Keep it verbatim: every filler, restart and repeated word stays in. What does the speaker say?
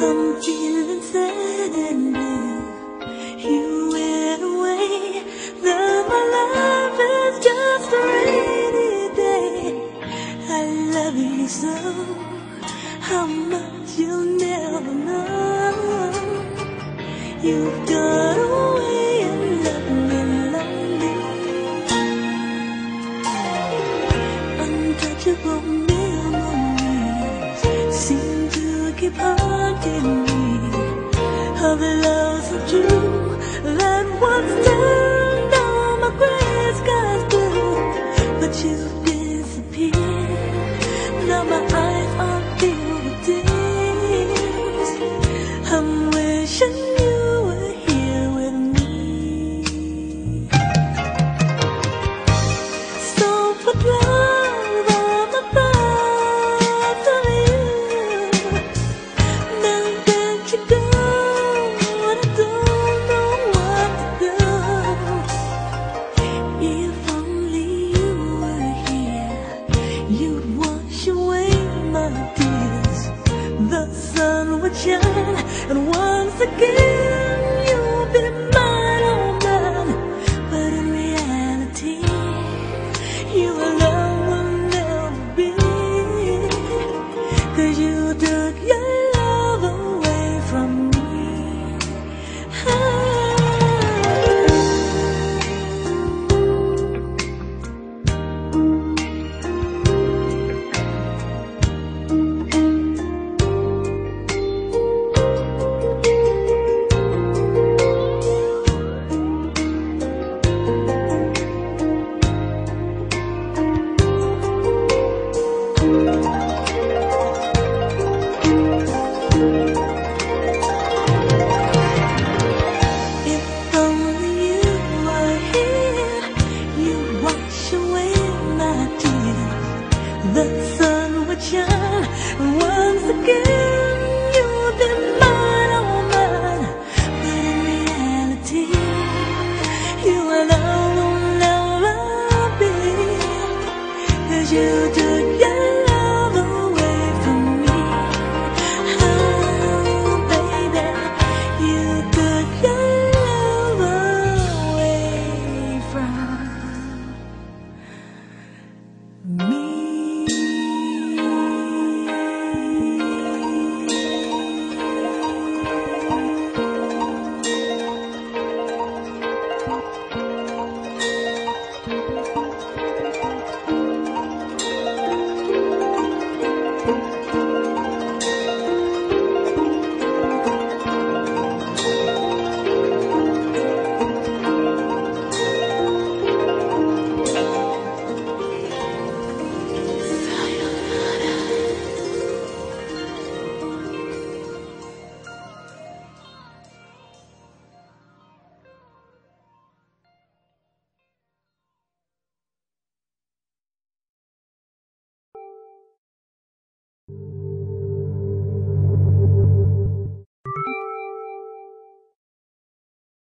I'm feeling sad and blue. You went away. Now my life is just a rainy day. I love you so, how much you'll never know. You've gone away and left me lonely. Untouchable memories seem to keep haunting me, of the loves of true that once turned all my gray skies blue. But you've disappeared. Now my eyes are filled with tears. I'm wishing you were here with me. So put love on my thoughts of you. Now that you're gone, I don't know what to do. If